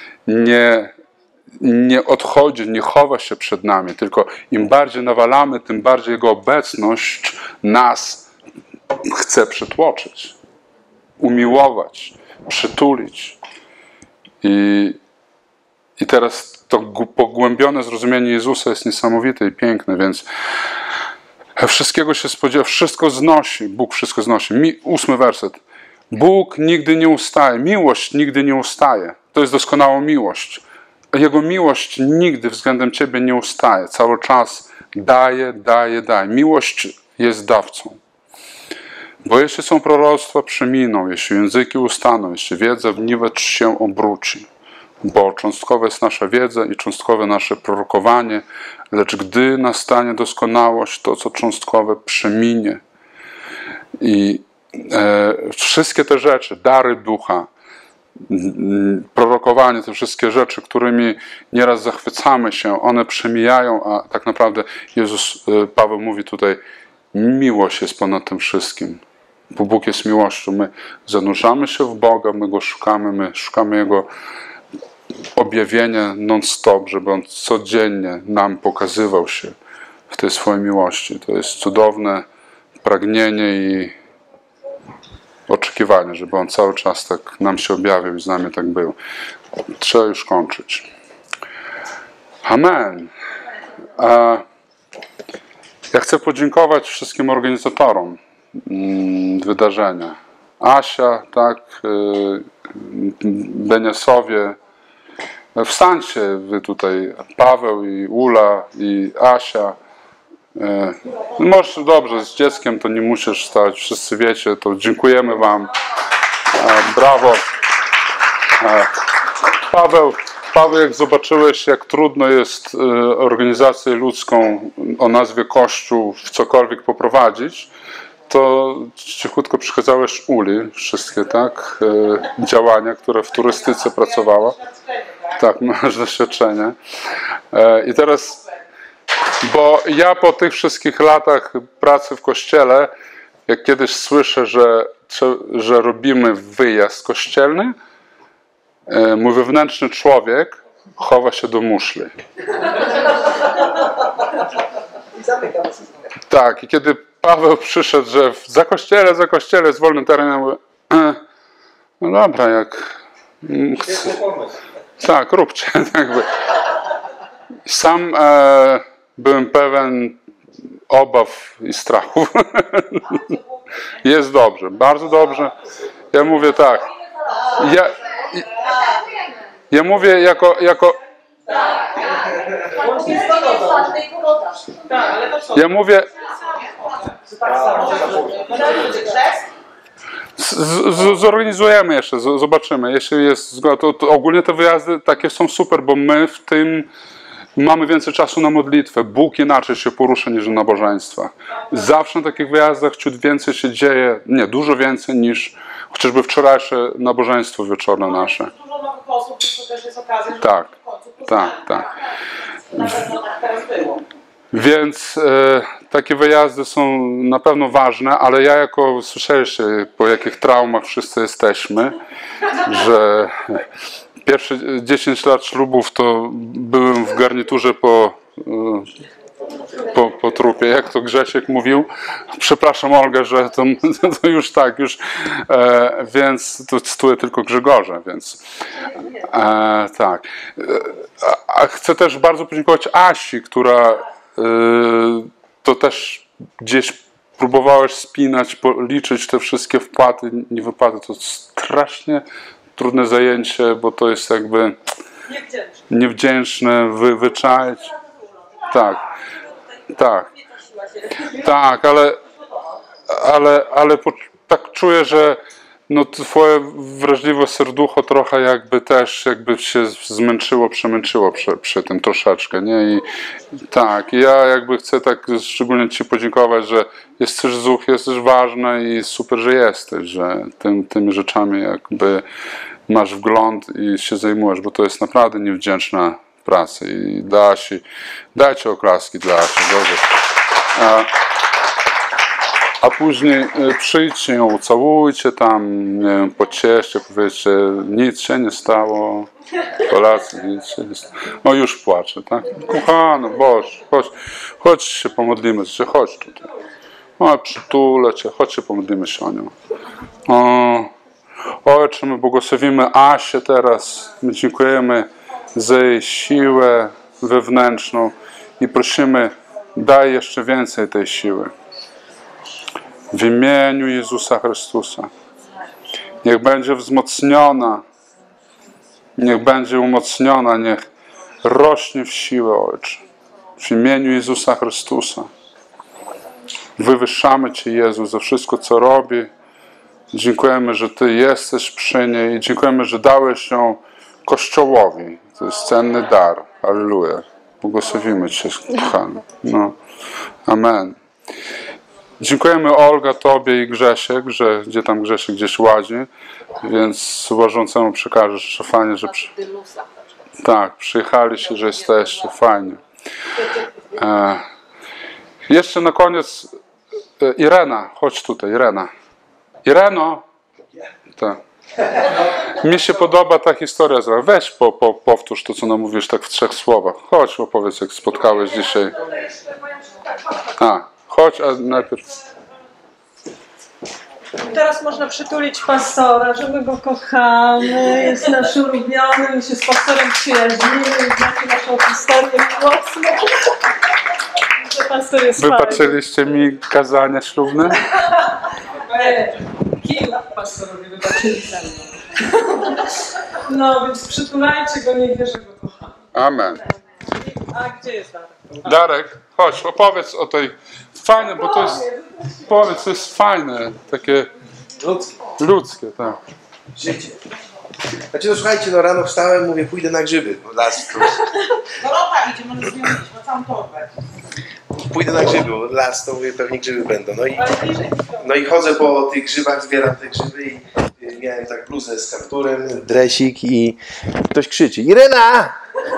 nie odchodzi, nie chowa się przed nami, tylko im bardziej nawalamy, tym bardziej Jego obecność nas chce przytłoczyć, umiłować, przytulić. I teraz to pogłębione zrozumienie Jezusa jest niesamowite i piękne, więc wszystkiego się spodziewa, wszystko znosi, Bóg wszystko znosi. 8 werset. Bóg nigdy nie ustaje, miłość nigdy nie ustaje. To jest doskonała miłość. Jego miłość nigdy względem Ciebie nie ustaje. Cały czas daje, daje, daje. Miłość jest dawcą. Bo jeśli są proroctwa, przeminą, jeśli języki ustaną, jeśli wiedza w niwecz się obróci. Bo cząstkowa jest nasza wiedza i cząstkowe nasze prorokowanie, lecz gdy nastanie doskonałość, to co cząstkowe przeminie. I wszystkie te rzeczy, dary ducha, prorokowanie, te wszystkie rzeczy, którymi nieraz zachwycamy się, one przemijają, a tak naprawdę Paweł mówi tutaj, miłość jest ponad tym wszystkim. Bo Bóg jest miłością. My zanurzamy się w Boga, my Go szukamy, my szukamy Jego objawienia non-stop, żeby On codziennie nam pokazywał się w tej swojej miłości. To jest cudowne pragnienie i oczekiwanie, żeby On cały czas tak nam się objawiał i z nami tak był. Trzeba już kończyć. Amen. Ja chcę podziękować wszystkim organizatorom wydarzenia. Asia, tak, Beniasowie. Wstańcie wy tutaj, Paweł i Ula i Asia. Możesz dobrze, z dzieckiem to nie musisz stać, wszyscy wiecie, to dziękujemy wam. Brawo. Paweł, jak zobaczyłeś, jak trudno jest organizację ludzką o nazwie Kościół w cokolwiek poprowadzić, to cichutko przekazałeś Uli wszystkie, tak, działania, które w turystyce pracowała. Tak, masz doświadczenie. I teraz, bo ja po tych wszystkich latach pracy w kościele, jak kiedyś słyszę, że robimy wyjazd kościelny, mój wewnętrzny człowiek chowa się do muszli. I zamykam. Tak, i kiedy Paweł przyszedł, że za kościele jest wolny teren, ja mówię, no dobra, jak... Świetny pomysł. Tak, róbcie. Jakby. Sam byłem pełen obaw i strachów. Jest dobrze, bardzo dobrze. Ja mówię tak. Ja mówię jako ja mówię zorganizujemy jeszcze, zobaczymy. Jeśli jest zgoda, to ogólnie te wyjazdy takie są super, bo my w tym mamy więcej czasu na modlitwę. Bóg inaczej się porusza niż na nabożeństwach. Zawsze na takich wyjazdach ciut więcej się dzieje, nie, dużo więcej niż chociażby wczorajsze nabożeństwo wieczorne nasze. Dużo nowych osób, to też jest okazja, żeby Tak, w końcu tak, poznali. tak. Na pewno tak teraz było. Więc takie wyjazdy są na pewno ważne, ale ja jako słyszeliście, po jakich traumach wszyscy jesteśmy, że pierwsze 10 lat ślubów to byłem w garniturze po trupie, jak to Grzesiek mówił. Przepraszam Olgę, że to już tak, więc tu cytuję tylko Grzegorza, więc tak. A chcę też bardzo podziękować Asi, która to też gdzieś próbowałeś spinać, liczyć te wszystkie wpłaty, niewypłaty. To strasznie trudne zajęcie, bo to jest jakby niewdzięczne, wyczaić. Tak, tak, tak, ale tak czuję, że no twoje wrażliwe serducho trochę jakby się zmęczyło, przemęczyło przy tym troszeczkę, nie? I tak, ja jakby chcę tak szczególnie ci podziękować, że jesteś zuch, jesteś ważna i super, że jesteś, że tymi rzeczami jakby masz wgląd i się zajmujesz, bo to jest naprawdę niewdzięczna praca i dajcie oklaski dla Asi, dobrze. A później przyjdźcie ją, ucałujcie tam, nie wiem, pocieszcie, powiedzcie, nic się nie stało, Polacy, nic się nie stało. O, już płacze, tak? Kochano, Boże, chodź się pomodlimy, chodź tutaj. O, przytulę cię, chodź się pomodlimy się o nią. Ojcze, my błogosławimy Asię teraz, my dziękujemy za jej siłę wewnętrzną i prosimy, daj jeszcze więcej tej siły. W imieniu Jezusa Chrystusa. Niech będzie wzmocniona, niech będzie umocniona, niech rośnie w siłę, Ojcze. W imieniu Jezusa Chrystusa. Wywyższamy Cię, Jezu, za wszystko, co robi. Dziękujemy, że Ty jesteś przy niej i dziękujemy, że dałeś ją Kościołowi. To jest cenny dar. Alleluja. Błogosławimy Cię, kochany. No. Amen. Dziękujemy Olga, Tobie i Grzesiek, że gdzie tam Grzesiek gdzieś ładzi, więc służącemu przekażesz, że fajnie, że tak, przyjechaliście, że jesteście, fajnie. Jeszcze na koniec Irena, chodź tutaj, Irena. Ireno! Tak. Mi się podoba ta historia. Weź powtórz to, co nam mówisz tak w 3 słowach. Chodź, opowiedz, jak spotkałeś dzisiaj. Chodź, a najpierw. Teraz można przytulić pastora, że my go kochamy, jest nasz ulubiony, my się z pastorem przyjaźnimy, znacie naszą historię mocno. Że pastor jest Wybaczyliście mi kazania ślubne? Kilku pastorowie wybaczyli za mnie. No, więc przytulajcie go, niech wie, że go kochamy. Amen. A gdzie jest Darek? Darek, chodź, opowiedz o tej... Fajne, bo to jest... Powiedz, to jest fajne, takie... Ludzkie, tak. Życie. Znaczy, no słuchajcie, no rano wstałem, mówię, pójdę na grzyby. Las, to... Dorota idzie, może z nią iść, na całą torbę. Pójdę na grzyby, bo las to mówię, pewnie grzyby będą. No i chodzę po tych grzybach, zbieram te grzyby i miałem tak bluzę z kapturem, dresik i ktoś krzyczy: Irena!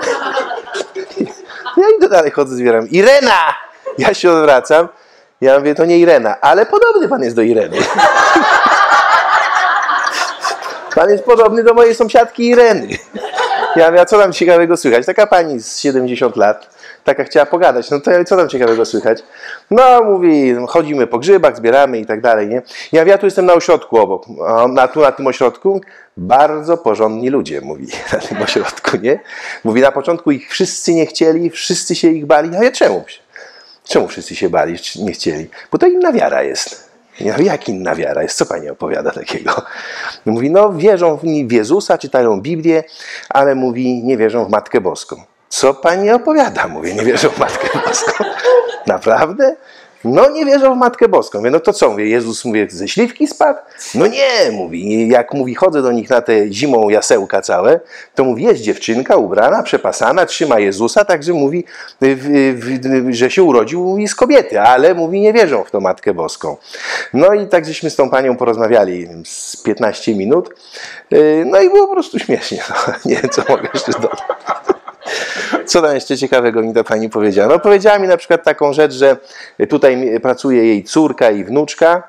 Ja idę dalej, chodzę, zbieram: Irena! Ja się odwracam, ja mówię: to nie Irena, ale podobny pan jest do Ireny. Pan jest podobny do mojej sąsiadki Ireny. Ja mówię, a co tam ciekawego słychać? Taka pani z 70 lat, taka chciała pogadać, no to co tam ciekawego słychać? No, mówi, chodzimy po grzybach, zbieramy i tak dalej, nie? Ja mówię, ja tu jestem na ośrodku obok, a tu na tym ośrodku bardzo porządni ludzie, mówi, na tym ośrodku, nie? Mówi, na początku ich wszyscy nie chcieli, wszyscy się ich bali, a ja czemu? Czemu wszyscy się bali, nie chcieli? Bo to inna wiara jest. Ja mówię, jak inna wiara jest? Co pani opowiada takiego? Mówi, no wierzą w Jezusa, czytają Biblię, ale mówi, nie wierzą w Matkę Boską. Co pani opowiada? Mówię, nie wierzą w Matkę Boską. Naprawdę? No nie wierzą w Matkę Boską. Mówię, no to co? Mówię, Jezus, mówię, ze śliwki spadł? No nie, mówi. Jak mówi, chodzę do nich na te zimą jasełka całe, to mówi, jest dziewczynka ubrana, przepasana, trzyma Jezusa, także mówi, że się urodził, mówi, z kobiety, ale mówi, nie wierzą w tą Matkę Boską. No i tak żeśmy z tą panią porozmawiali, nie wiem, z 15 minut, no i było po prostu śmiesznie. No, nie wiem, co mogę jeszcze dodać. Co tam jeszcze ciekawego mi ta pani powiedziała? No powiedziała mi na przykład taką rzecz, że tutaj pracuje jej córka i wnuczka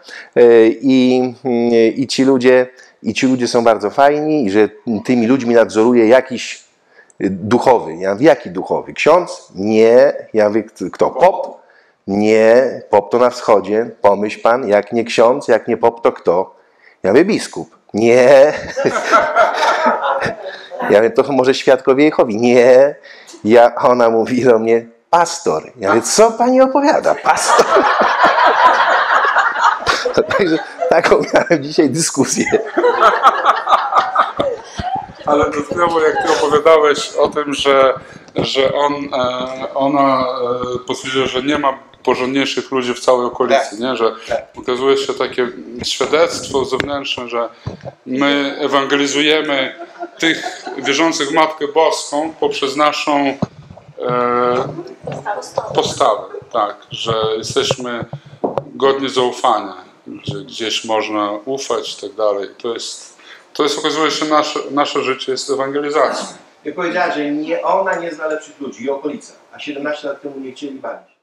i ci ludzie są bardzo fajni i że tymi ludźmi nadzoruje jakiś duchowy. Ja mówię, jaki duchowy? Ksiądz? Nie. Ja mówię, kto? Pop? Nie. Pop to na wschodzie. Pomyśl pan, jak nie ksiądz, jak nie pop, to kto? Ja mówię, biskup. Nie. Ja mówię, to może świadkowie Jehowi? Nie. Ona mówi do mnie, pastor. Ja mówię, co pani opowiada? Pastor. Także taką miałem dzisiaj dyskusję. Ale dodatkowo jak ty opowiadałeś o tym, że ona potwierdziła, że nie ma porządniejszych ludzi w całej okolicy, nie? Że ukazuje się takie świadectwo zewnętrzne, że my ewangelizujemy tych wierzących w Matkę Boską poprzez naszą postawę, tak, że jesteśmy godni zaufania, że gdzieś można ufać i tak dalej. To jest okazuje się, nasze życie jest ewangelizacją. I powiedziała, że ona nie zna lepszych ludzi i okolica, a 17 lat temu nie chcieli bawić.